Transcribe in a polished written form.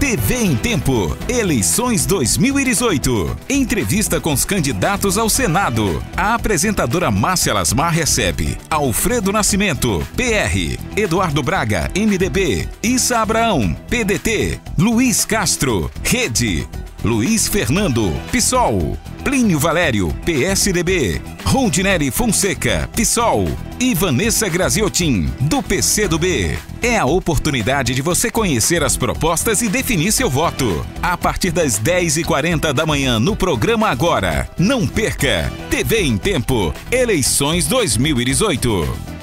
TV em Tempo, eleições 2018. Entrevista com os candidatos ao Senado. A apresentadora Márcia Lasmar recebe Alfredo Nascimento, PR, Eduardo Braga, MDB, Issa Abraão, PDT, Luiz Castro, Rede, Luiz Fernando, PSOL, Plínio Valério, PSDB, Rondinelli Fonseca, PSOL e Vanessa Graziotin, do PCdoB. É a oportunidade de você conhecer as propostas e definir seu voto. A partir das 10h40 da manhã no programa Agora. Não perca! TV em Tempo, eleições 2018.